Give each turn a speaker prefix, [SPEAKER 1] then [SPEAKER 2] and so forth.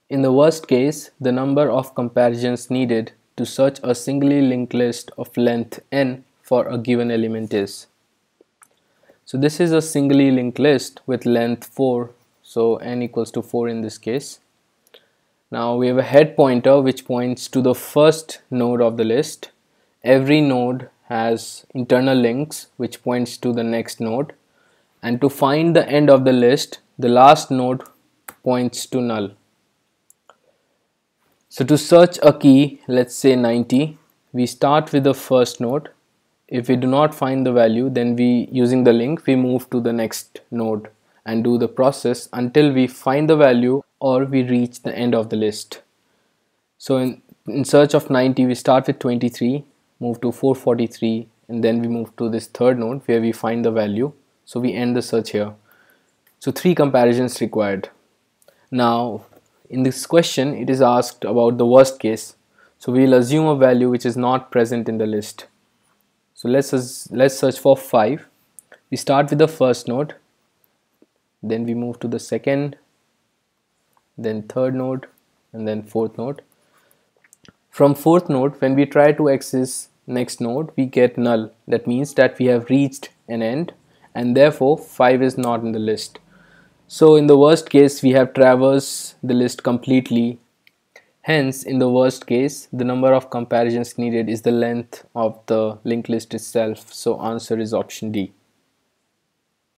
[SPEAKER 1] In the worst case, the number of comparisons needed to search a singly linked list of length n for a given element is. So this is a singly linked list with length 4, so n equals to 4 in this case. Now we have a head pointer which points to the first node of the list. Every node has internal links which points to the next node, and to find the end of the list, the last node points to null. So to search a key, let's say 90, we start with the first node. If we do not find the value, then using the link, we move to the next node and do the process until we find the value or we reach the end of the list. So in search of 90, we start with 23, move to 443, and then we move to this third node where we find the value. So we end the search here. So 3 comparisons required. Now in this question, it is asked about the worst case. So we will assume a value which is not present in the list. So let's search for 5. We start with the first node, then we move to the second, then third node, and then fourth node. From fourth node, when we try to access next node, we get null. That means that we have reached an end, and therefore 5 is not in the list. So in the worst case, we have traversed the list completely. Hence, in the worst case, the number of comparisons needed is the length of the linked list itself. So answer is option D.